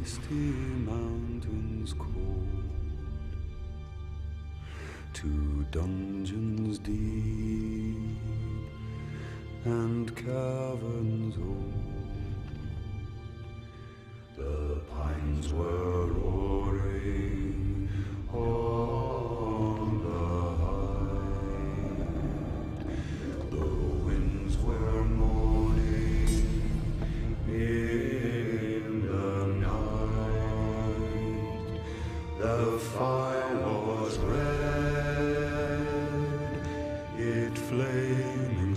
misty mountains cold, to dungeons deep and caverns old. The pines were roaring on the height, the winds were moaning in the night. The fire was red, it flaming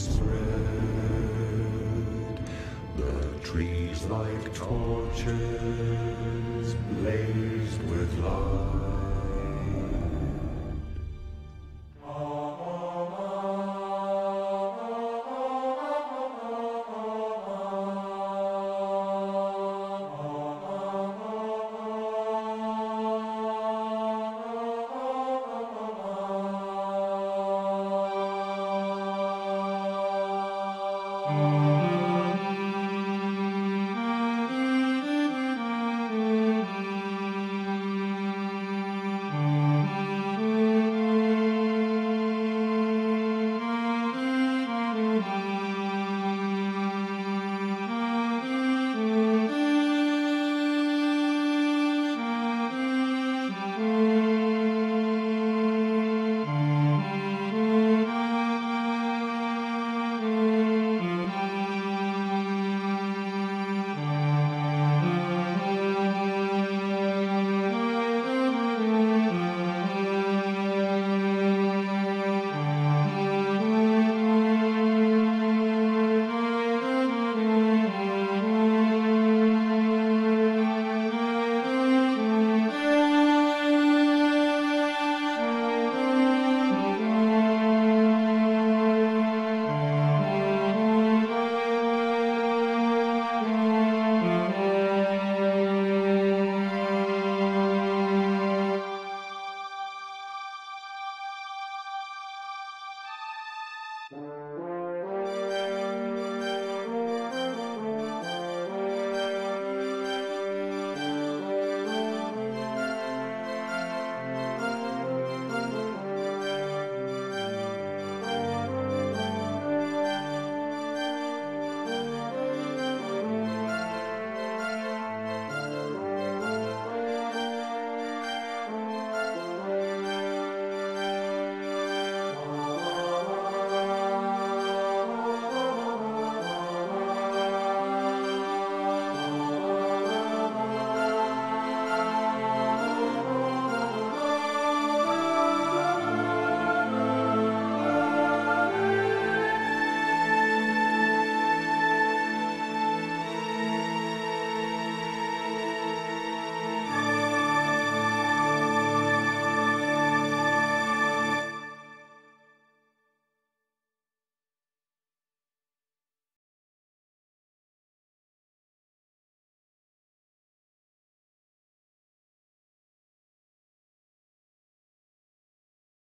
spread. The trees like torches blazed with light. Mm-hmm.